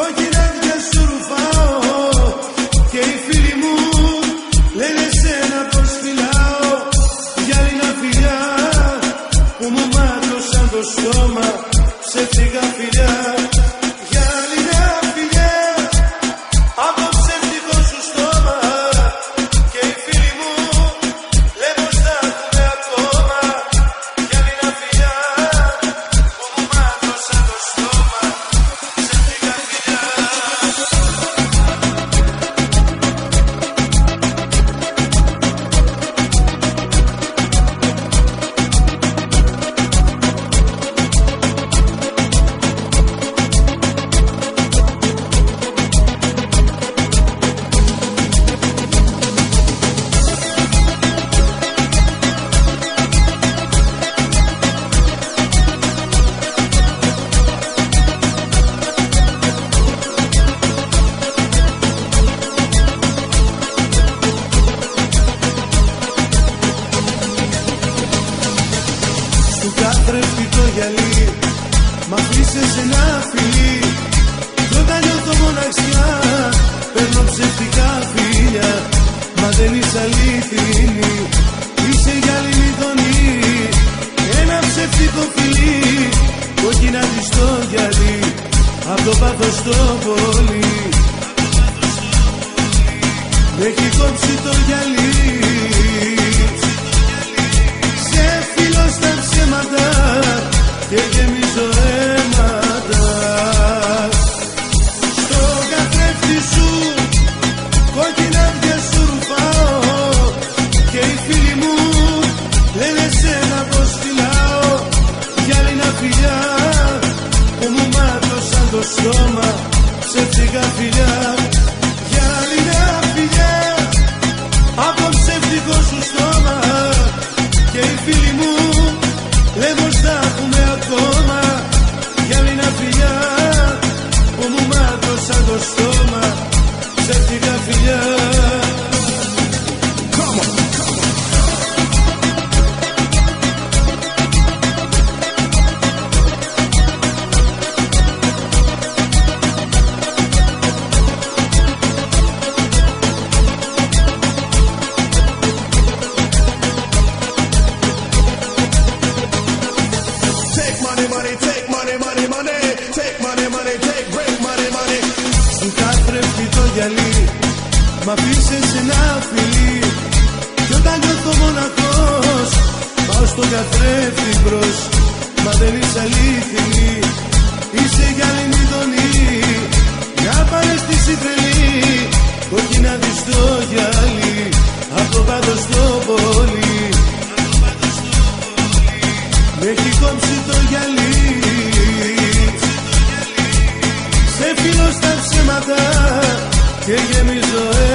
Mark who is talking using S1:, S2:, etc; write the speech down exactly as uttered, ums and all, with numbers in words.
S1: κόκκινα δυο σου ρουφάω και οι φίλοι μου λένε σένα πως φυλάω. Γυάλινα φιλιά που μου μάτωσαν το στόμα, ψεύτικα φιλιά. Γυάλινα φιλιά από ψεύτικο σου στόμα και οι φίλοι μου λένε πως θα έχουμε ακόμα. Γυάλινα φιλιά που μου μάτωσαν το στόμα, ψεύτικα φιλιά. Του καθρέφτη το γυαλί μ' αφήσες ένα φιλί κι όταν νιώθω μοναξιά παίρνω ψευτικά φίλια. Μα δεν είσαι αληθινή, είσαι γυάλινη δονή. Ένα ψευτικό φιλί, κόκκινα της το γυαλί, απ' το πάθος το πολύ. Μ' έχει κόψει το γυαλί, σε φίλο στα ψέματα και γεμίζω αίματα. Στο καθρέφτη σου κόκκινα δυο σου ρουφάω και οι φίλοι μου λένε σένα πως φυλάω. Γυάλινα φιλιά που μου μάτωσαν το στόμα, ψεύτικα φιλιά. Γυάλινα φιλιά από ψεύτικο σου στόμα και οι φίλοι μου λένε πως θα έχουμε ακόμα. Γυάλινα φιλιά που μου μάτωσαν το στόμα, ψεύτικα φιλιά. Μ' αφήσες ένα φιλί κι όταν νιώθω μοναχός πάω στο καθρέφτη μπρος. Μα δεν είσαι αληθινή, είσαι γυάλινη δονή. Μια παρέστηση τρελή, κόκκινα δεις το γυαλί, απ' το πάθος το πολύ. Μ' έχει κόψει το γυαλί, σε φίλο στα ψέματα και γεμίζω